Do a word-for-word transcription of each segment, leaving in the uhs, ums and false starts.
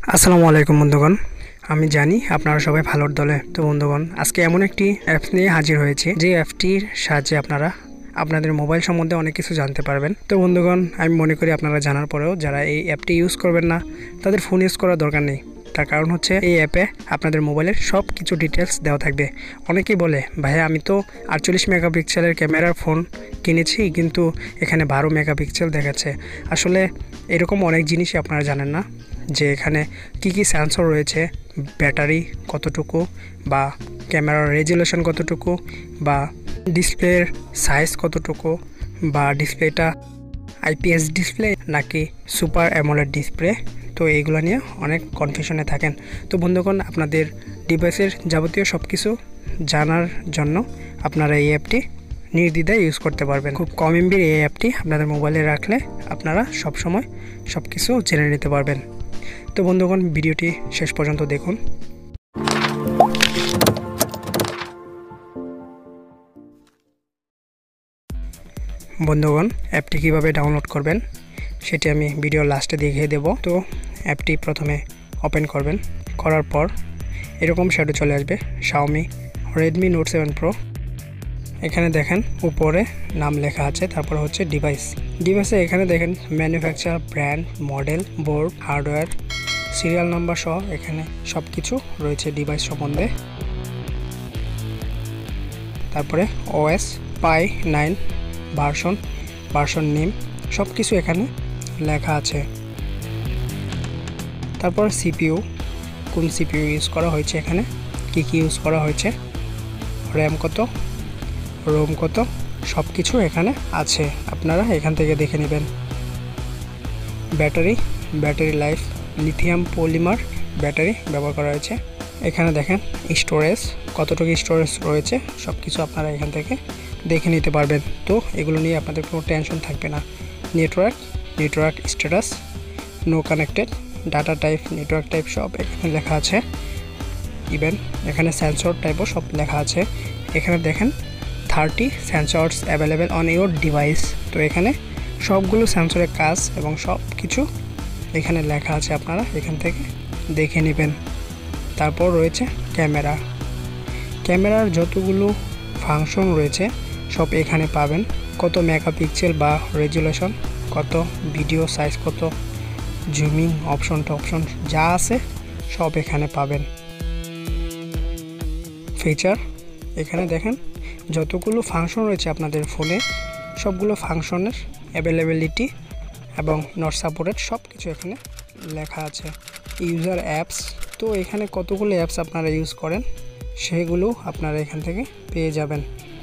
আসসালামু আলাইকুম বন্ধুগণ, আমি জানি আপনারা সবাই ভালোর দলে। তো বন্ধুগণ, আজকে এমন একটি অ্যাপস নিয়ে হাজির হয়েছে যে অ্যাপটির সাহায্যে আপনারা আপনাদের মোবাইল সম্বন্ধে অনেক কিছু জানতে পারবেন। তো বন্ধুগণ, আমি মনে করি আপনারা জানার পরেও যারা এই অ্যাপটি ইউজ করবেন না তাদের ফোন ইউজ করার দরকার নেই। তার কারণ হচ্ছে এই অ্যাপে আপনাদের মোবাইলের সব কিছু ডিটেলস দেওয়া থাকবে। অনেকেই বলে, ভাইয়া আমি তো আটচল্লিশ মেগাপিক্সেলের ক্যামেরার ফোন কিনেছি, কিন্তু এখানে বারো মেগাপিক্সেল দেখাচ্ছে। আসলে এরকম অনেক জিনিসই আপনারা জানেন না, যে এখানে কি কি সেন্সর রয়েছে, ব্যাটারি কতটুকু, বা ক্যামেরার রেজুলেশন কতটুকু, বা ডিসপ্লের সাইজ কতটুকু, বা ডিসপ্লেটা আইপিএস ডিসপ্লে নাকি সুপার অ্যামোলেড ডিসপ্লে। তো এইগুলো নিয়ে অনেক কনফিউশনে থাকেন। তো বন্ধুগণ, আপনাদের ডিভাইসের যাবতীয় সব কিছু জানার জন্য আপনারা এই অ্যাপটি নির্দ্বিধায় ইউজ করতে পারবেন। খুব কম এমবির এই অ্যাপটি আপনাদের মোবাইলে রাখলে আপনারা সব সময় সব কিছু জেনে নিতে পারবেন। তো বন্ধুগণ, ভিডিওটি শেষ পর্যন্ত দেখুন। বন্ধুগণ, অ্যাপটি কিভাবে ডাউনলোড করবেন সেটি আমি ভিডিও লাস্টে দেখিয়ে দেব। তো অ্যাপটি প্রথমে ওপেন করবেন, করার পর এরকম শ্যাডো চলে আসবে, Xiaomi Redmi Note seven pro. এখানে দেখেন উপরে নাম লেখা আছে, তারপর হচ্ছে ডিভাইস। ডিভাইসে এখানে দেখেন manufacture, brand, model, board, hardware, serial number সহ এখানে সব কিছু রয়েছে ডিভাইস সম্বন্ধে। তারপরে OS pie nine version, version name, সব কিছু এখানে লেখা আছে। তারপর সিপিইউ, কোন সিপিইউ ইউজ করা হয়েছে, এখানে কি কি ইউজ করা হয়েছে, র্যাম কত, রোম কত, সব কিছু এখানে আছে, আপনারা এখান থেকে দেখে নেবেন। Battery, battery life lithium polymer battery ব্যবহার করা হয়েছে। এখানে দেখেন স্টোরেজ, কতটুকু স্টোরেজ রয়েছে, সব কিছু আপনারা এখান থেকে দেখে নিতে পারবেন। তো এগুলো নিয়ে আপনাদের কোনো টেনশন থাকবে না। Network, network status, no connected, data type, network type সব এখানে লেখা আছে। ইভেন এখানে সেন্সর টাইপও সব লেখা আছে। এখানে দেখেন thirty sensors available on your device. তো এখানে সবগুলো সেন্সরের কাজ এবং সব কিছু এখানে লেখা আছে, আপনারা এখান থেকে দেখে নেবেন। তারপর রয়েছে ক্যামেরা, ক্যামেরার যতগুলো ফাংশন রয়েছে সব এখানে পাবেন। কত মেগাপিক্সেল বা রেজুলেশন কত, ভিডিও সাইজ কত, জুমিং অপশন টপশন যা আছে সব এখানে পাবেন। ফিচার, এখানে দেখেন যতগুলো ফাংশন রয়েছে আপনাদের ফোনে সবগুলো ফাংশনের অ্যাভেলেবিলিটি এবং নট সাপোর্টেড সব কিছু এখানে লেখা আছে। ইউজার অ্যাপস, তো এখানে কতগুলো অ্যাপস আপনারা ইউজ করেন সেগুলো আপনারা এখান থেকে পেয়ে যাবেন।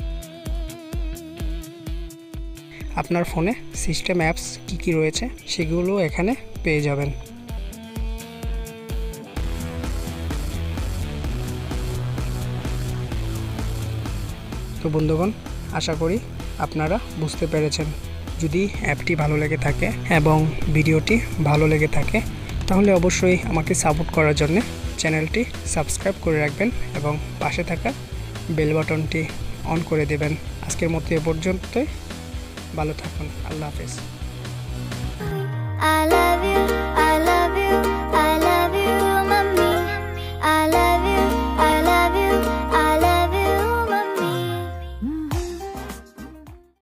আপনার ফোনে সিস্টেম অ্যাপস কি কি রয়েছে সেগুলো এখানে পেয়ে যাবেন। তো বন্ধুগণ, আশা করি আপনারা বুঝতে পেরেছেন। যদি অ্যাপটি ভালো লেগে থাকে এবং ভিডিওটি ভালো লেগে থাকে তাহলে অবশ্যই আমাকে সাপোর্ট করার জন্য চ্যানেলটি সাবস্ক্রাইব করে রাখবেন এবং পাশে থাকা বেল বাটনটি অন করে দেবেন। আজকের মতো এ পর্যন্তই, ভালো থাকুন, আল্লাহ হাফেজ।